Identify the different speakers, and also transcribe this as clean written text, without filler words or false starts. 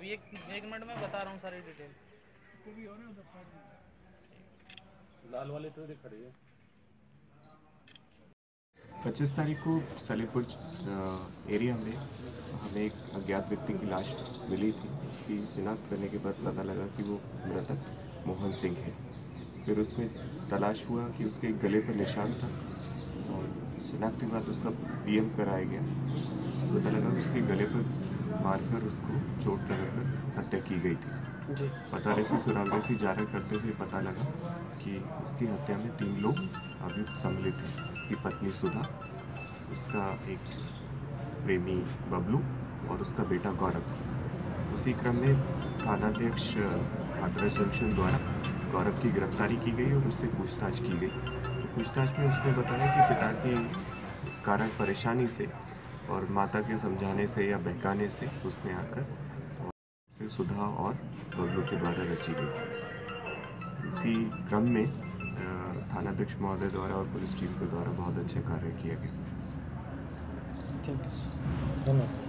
Speaker 1: एक मिनट में बता रहा हूँ सारी डिटेल।
Speaker 2: लाल वाले तो खड़े हैं।
Speaker 3: 25 तारीख को सलेपुर एरिया में हमें एक अज्ञात व्यक्ति की लाश मिली थी। उसकी शिनाख्त करने के बाद पता लगा कि वो मृतक मोहन सिंह है। फिर उसमें तलाश हुआ कि उसके गले पर निशान था और शिनाख्त के बाद उसका पीएम कराया गया। उससे पता लगा उसके गले पर मारकर उसको चोट लगाकर हत्या की गई थी। पतारेसी सुरागरेसी जारी करते हुए पता लगा कि उसकी हत्या में 3 लोग अभियुक्त सम्मिलित हैं। उसकी पत्नी सुधा, उसका एक प्रेमी बबलू और उसका बेटा गौरव। उसी क्रम में थानाध्यक्ष हाथरस जंक्शन द्वारा गौरव की गिरफ्तारी की गई और उससे पूछताछ की गई। तो पूछताछ में उसने बताया कि पिता की कारण परेशानी से और माता के समझाने से या बहकाने से उसने आकर से सुधा और बबलू के द्वारा रची गई थी। इसी क्रम में थानाध्यक्ष महोदय द्वारा और पुलिस टीम के द्वारा बहुत अच्छा कार्य किया गया।
Speaker 1: Thank you.